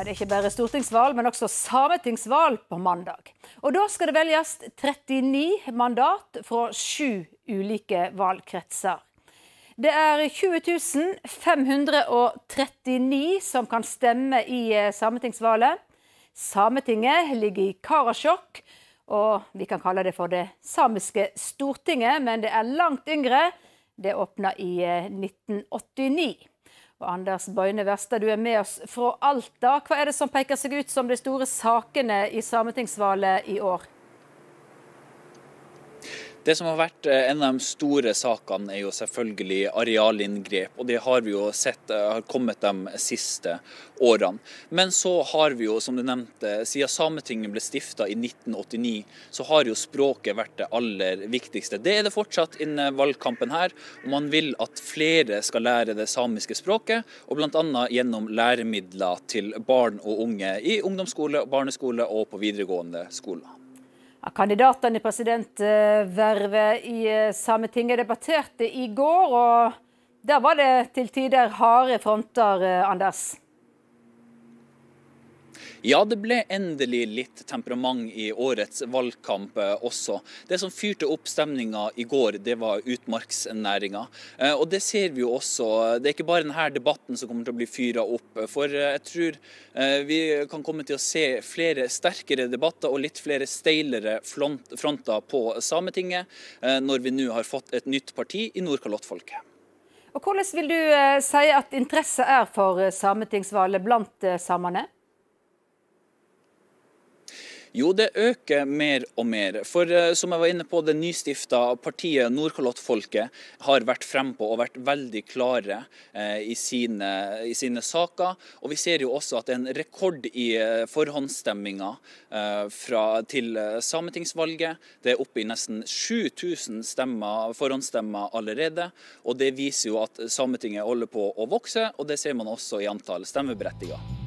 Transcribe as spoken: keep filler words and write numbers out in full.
Ja, det er ikke bare stortingsvalg, men også sametingsvalg på mandag. Og da skal det velges trettini mandat fra sju ulike valgkretser. Det er tjue tusen fem hundre trettini som kan stemme i sametingsvalget. Sametinget ligger i Karasjok, og vi kan kalle det for det samiske Stortinget, men det er langt yngre. Det åpnet i nitten åttini. Og Anders Bøyne Verstad, du er med oss fra Alta. Hva er det som peker seg ut som de store sakene i sametingsvalget i år? Det som har vært en av de store sakene er jo selvfølgelig arealinngrep, og det har vi jo sett har kommet de siste årene. Men så har vi jo, som du nevnte, siden Sametinget ble stiftet i nitten åttini, så har jo språket vært det aller viktigste. Det er det fortsatt innen valgkampen her, og man vil at flere skal lære det samiske språket, og blant annet gjennom læremidler til barn og unge i ungdomsskole, barneskole og på videregående skoler. Kandidatene i presidentvervet i Sametinget debatterte i går, og der var det til tider harde fronter, Anders. Ja, det ble endelig litt temperament i årets valgkamp også. Det som fyrte opp stemninga i går, det var utmarksnæringa. Og det ser vi jo også. Det er ikke bare denne debatten som kommer til å bli fyret opp. For jeg tror vi kan komme til å se flere sterkere debatter og litt flere steilere fronter på Sametinget, når vi nå har fått et nytt parti i Nordkalottfolket. Og hvordan vil du si at interesse er for sametingsvalget blant samene? Jo, det øker mer og mer. For som jeg var inne på, det nystifta partiet Nordkalottfolket har vært frempå og vært veldig klare eh, i, sine, i sine saker. Og vi ser jo også at det er en rekord i forhåndsstemminga eh, fra, til sametingsvalget. Det er oppe i nesten sju tusen stemmer, forhåndsstemmer allerede. Og det viser jo at Sametinget holder på å vokse, og det ser man også i antall stemmeberettigede.